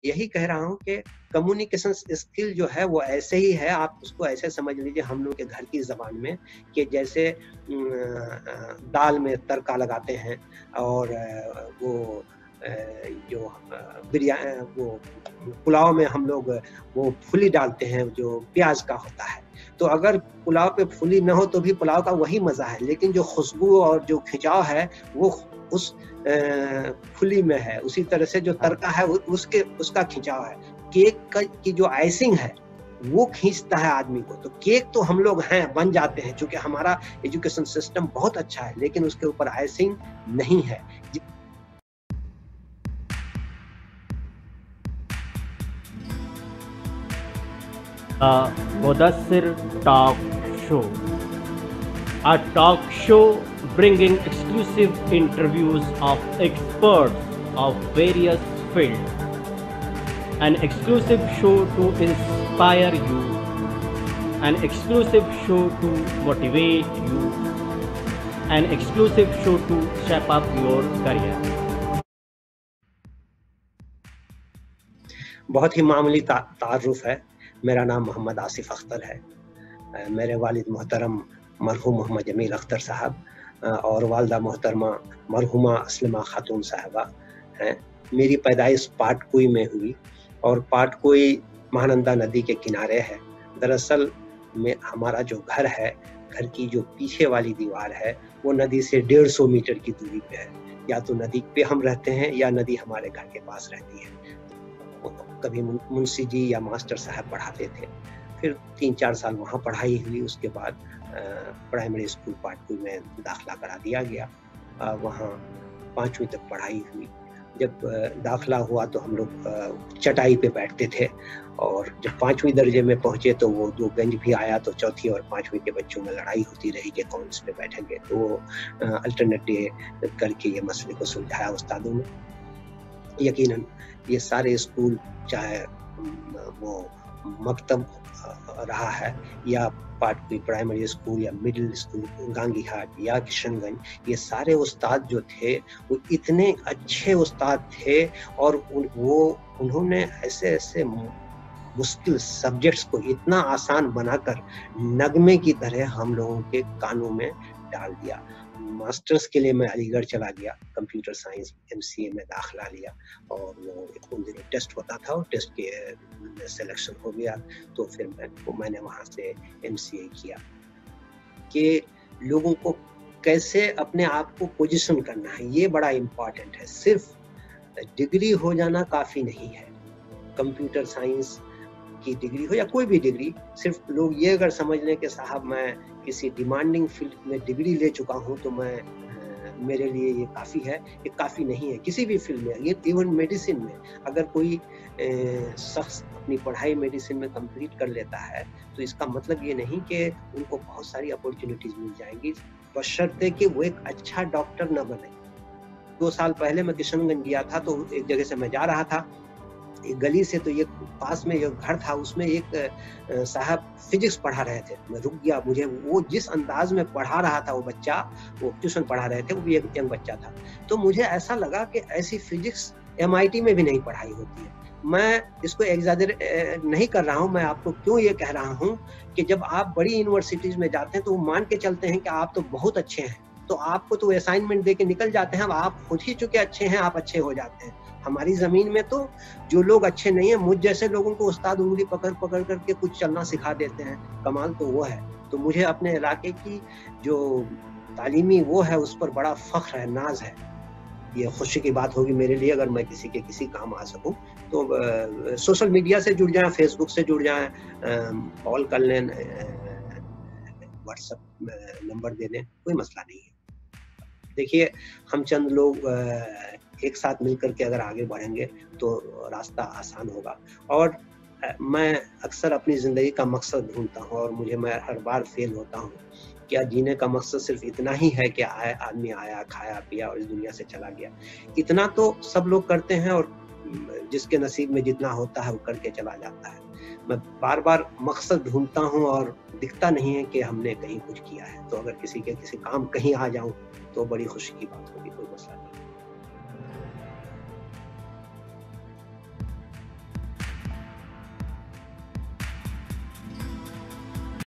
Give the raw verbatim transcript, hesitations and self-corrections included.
यही कह रहा हूँ कि कम्युनिकेशन स्किल जो है वो ऐसे ही है, आप उसको ऐसे समझ लीजिए हम लोग के घर की ज़बान में कि जैसे उम, अ, दाल में तड़का लगाते हैं और वो अ, जो अ, बिरया अ, वो पुलाव में हम लोग वो फुली डालते हैं जो प्याज़ का होता है। तो अगर पुलाव पे फुली ना हो तो भी पुलाव का वही मज़ा है, लेकिन जो खुशबू और जो खिंचाव है वो उस अ, फुली में है। उसी तरह से जो हाँ। तड़का है उ उसके उसका खिंचाव है। केक का की जो आइसिंग है, वो खींचता है आदमी को। तो केक तो हम लोग हैं, बन जाते हैं चूँकि हमारा एजुकेशन सिस्टम बहुत अच्छा है, लेकिन उसके ऊपर आइसिंग नहीं है। जी Uh, Mudassir Talk Show, a talk show bringing exclusive interviews of experts of various fields, an exclusive show to inspire you, an exclusive show to motivate you, an exclusive show to shape up your career. बहुत ही मामूली ता तारुफ़ है। मेरा नाम मोहम्मद आसिफ़ अख्तर है। अ, मेरे वालिद मोहतरम मरहूम मोहम्मद जमील अख्तर साहब अ, और वालिदा मोहतरमा मरहूमा अस्लमा खातून साहिबा हैं। मेरी पैदाइश पाटकुई में हुई और पाटकुई महानंदा नदी के किनारे है। दरअसल में हमारा जो घर है, घर की जो पीछे वाली दीवार है, वो नदी से डेढ़ सौ मीटर की दूरी पे है। या तो नदी पे हम रहते हैं या नदी हमारे घर के पास रहती है। कभी मुन मुंशी जी या मास्टर साहब पढ़ाते थे। फिर तीन चार साल वहाँ पढ़ाई हुई, उसके बाद अ, प्राइमरी स्कूल पाटकुई में दाखिला करा दिया गया। अ, वहाँ पाँचवीं तक पढ़ाई हुई। जब दाखिला हुआ तो हम लोग अ, चटाई पे बैठते थे और जब पाँचवीं दर्जे में पहुँचे तो वो जो बेंच भी आया तो चौथी और पाँचवीं के बच्चों में लड़ाई होती रही कि कौन इस पे बैठेंगे। तो वो अ, अल्टरनेट डे करके ये मसले को सुलझाया उस्तादों ने। यकीनन ये सारे स्कूल चाहे वो मकतब अ, रहा है या पाटकुई प्राइमरी स्कूल या मिडिल स्कूल गांगीघाट या किशनगंज, ये सारे उस्ताद जो थे वो इतने अच्छे उस्ताद थे और उन वो उन्होंने ऐसे-ऐसे मुश्किल सब्जेक्ट्स को इतना आसान बनाकर नगमे की तरह हम लोगों के कानों में डाल दिया। मास्टर्स के लिए मैं अलीगढ़ चला गया, कंप्यूटर साइंस एमसीए में दाखिला लिया और वो एक उन दिनों टेस्ट होता था और टेस्ट के में सिलेक्शन हो गया तो फिर मैं वो मैंने वहाँ से एमसीए किया। कि लोगों को कैसे अपने आप को पोजीशन करना है, ये बड़ा इम्पोर्टेंट है। सिर्फ डिग्री हो जाना काफ़ी नहीं है। कंप्यूटर साइंस की डिग्री हो या कोई भी डिग्री, सिर्फ लोग ये अगर समझ लें कि साहब मैं किसी डिमांडिंग फील्ड में डिग्री ले चुका हूँ तो मैं अ, मेरे लिए ये काफ़ी है, ये काफ़ी नहीं है। किसी भी फील्ड में, ये इवन मेडिसिन में अगर कोई अ, शख्स अपनी पढ़ाई मेडिसिन में कंप्लीट कर लेता है, तो इसका मतलब ये नहीं कि उनको बहुत सारी अपॉर्च्युनिटीज़ मिल जाएँगी, बशर्ते कि वो एक अच्छा डॉक्टर ना बने। दो साल पहले मैं किशनगंज गया था तो एक जगह से मैं जा रहा था, एक गली से तो ये पास में जो घर था उसमें एक अ, साहब फिजिक्स पढ़ा रहे थे। मैं रुक गया, मुझे वो जिस अंदाज में पढ़ा रहा था वो बच्चा, वो ट्यूशन पढ़ा रहे थे, वो भी एक यंग बच्चा था। तो मुझे ऐसा लगा कि ऐसी फिजिक्स एमआईटी में भी नहीं पढ़ाई होती है। मैं इसको एग्ज़ैजरे अ, नहीं कर रहा हूँ, मैं आपको क्यों ये कह रहा हूँ कि जब आप बड़ी यूनिवर्सिटीज़ में जाते हैं तो वो मान के चलते हैं कि आप तो बहुत अच्छे हैं। तो आपको तो असाइनमेंट दे के निकल जाते हैं, अब आप खुद ही चूँकि अच्छे हैं, आप अच्छे हो जाते हैं। हमारी ज़मीन में तो जो लोग अच्छे नहीं हैं, मुझ जैसे लोगों को उस्ताद उँगली पकड़-पकड़ कर के कुछ चलना सिखा देते हैं, कमाल तो वो है। तो मुझे अपने इलाके की जो तालीमी वो है, उस पर बड़ा फ़ख्र है, नाज़ है। ये खुशी की बात होगी मेरे लिए अगर मैं किसी के किसी काम आ सकूँ। तो अ, सोशल मीडिया से जुड़ जाएँ, फेसबुक से जुड़ जाएँ, अ, कॉल कर लें, अ, व्हाट्सएप अ, नंबर दे दें, कोई मसला नहीं है। देखिए, हम चंद लोग अ, एक साथ मिलकर के अगर आगे बढ़ेंगे तो रास्ता आसान होगा और अ, मैं अक्सर अपनी ज़िंदगी का मकसद ढूँढता हूँ और मुझे मैं हर बार फ़ेल होता हूँ। क्या जीने का मकसद सिर्फ़ इतना ही है कि आए आदमी आया, खाया, पिया और इस दुनिया से चला गया। इतना तो सब लोग करते हैं और उम, जिसके नसीब में जितना होता है वो करके चला जाता है। मैं बार-बार मकसद ढूँढता हूँ और दिखता नहीं है कि हमने कहीं कुछ किया है। तो अगर किसी के किसी काम कहीं आ जाऊँ तो बड़ी खुशी की बात होगी, कोई मसला नहीं।